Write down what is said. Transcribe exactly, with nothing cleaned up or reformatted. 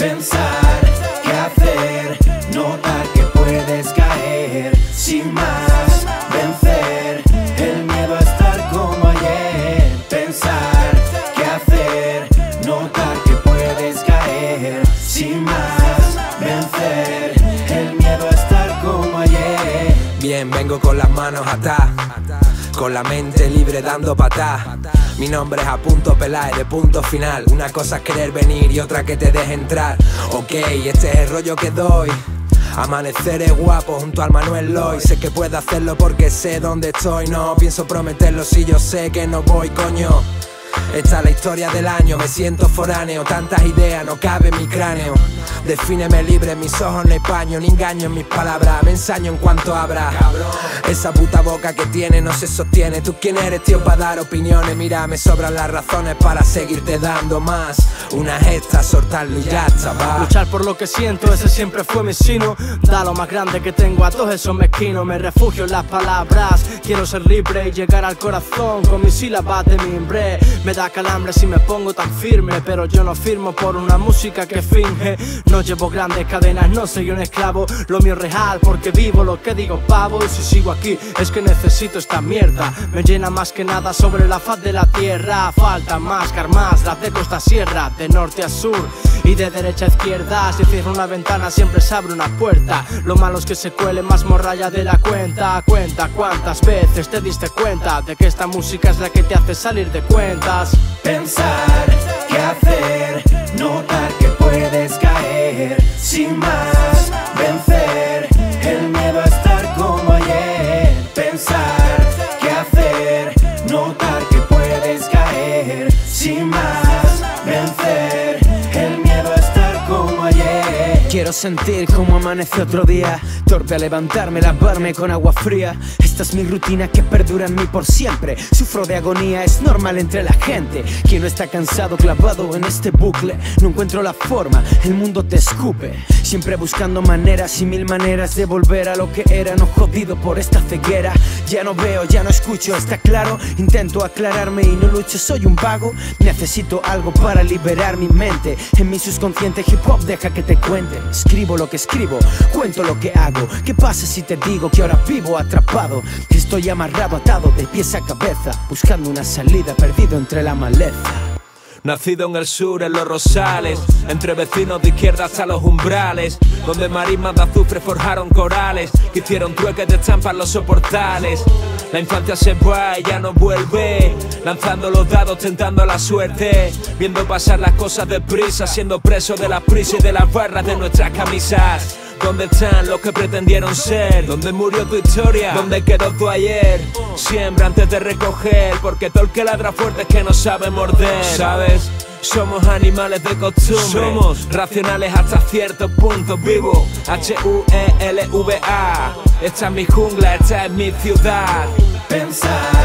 Pensar qué hacer, notar que puedes caer sin más, vencer el miedo a estar como ayer. Pensar qué hacer, notar que puedes caer sin más, vencer el miedo a estar como ayer. Bien, vengo con las manos atadas, con la mente libre dando patá. Mi nombre es Apunto Peláez de punto final. Una cosa es querer venir y otra que te deje entrar. Ok, este es el rollo que doy. Amanecer es guapo junto al Manuel Loy. Sé que puedo hacerlo porque sé dónde estoy. No pienso prometerlo si yo sé que no voy, coño. Esta es la historia del año, me siento foráneo. Tantas ideas, no cabe en mi cráneo. Defíneme libre, mis ojos no hay paño, ni engaño en mis palabras, me ensaño en cuanto abra. Esa puta boca que tiene no se sostiene. ¿Tú quién eres, tío, para dar opiniones? Mira, me sobran las razones para seguirte dando más. Una gesta, soltarlo y ya está, va. Luchar por lo que siento, ese siempre fue mi sino. Da lo más grande que tengo a todos esos mezquinos. Me refugio en las palabras, quiero ser libre y llegar al corazón con mis sílabas de mimbre. Me da calambre si me pongo tan firme, pero yo no firmo por una música que finge. No llevo grandes cadenas, no soy un esclavo. Lo mío es real porque vivo lo que digo, pavo. Y si sigo aquí es que necesito esta mierda. Me llena más que nada sobre la faz de la tierra. Falta más, más, las de costa a sierra, de norte a sur y de derecha a izquierda. Si cierro una ventana siempre se abre una puerta. Lo malo es que se cuele más morralla de la cuenta. Cuenta cuántas veces te diste cuenta de que esta música es la que te hace salir de cuentas. Pensar qué hacer, notar que puedes caer sin más, vencer el miedo a estar como ayer. Pensar qué hacer, notar que puedes caer sin más, vencer el miedo a estar como ayer. Quiero sentir como amanece otro día, torpe a levantarme, lavarme con agua fría. Esta es mi rutina que perdura en mí por siempre. Sufro de agonía, es normal entre la gente. Quien no está cansado, clavado en este bucle. No encuentro la forma, el mundo te escupe. Siempre buscando maneras y mil maneras de volver a lo que era. No jodido por esta ceguera. Ya no veo, ya no escucho, está claro. Intento aclararme y no lucho, soy un vago. Necesito algo para liberar mi mente. En mi subconsciente hip hop deja que te cuente. Escribo lo que escribo, cuento lo que hago. ¿Qué pasa si te digo que ahora vivo atrapado? Que estoy amarrado, atado de pies a cabeza, buscando una salida, perdido entre la maleza. Nacido en el sur, en los Rosales, entre vecinos de izquierda hasta los umbrales, donde marismas de azufre forjaron corales, que hicieron trueques de estampas los soportales. La infancia se va y ya no vuelve, lanzando los dados, tentando la suerte, viendo pasar las cosas deprisa, siendo preso de las prisas y de las barras de nuestras camisas. ¿Dónde están los que pretendieron ser? ¿Dónde murió tu historia? ¿Dónde quedó tu ayer? Siembra antes de recoger, porque todo el que ladra fuerte es que no sabe morder. ¿Sabes? Somos animales de costumbre, somos racionales hasta ciertos puntos. Vivo H U E L V A. Esta es mi jungla, esta es mi ciudad. Pensar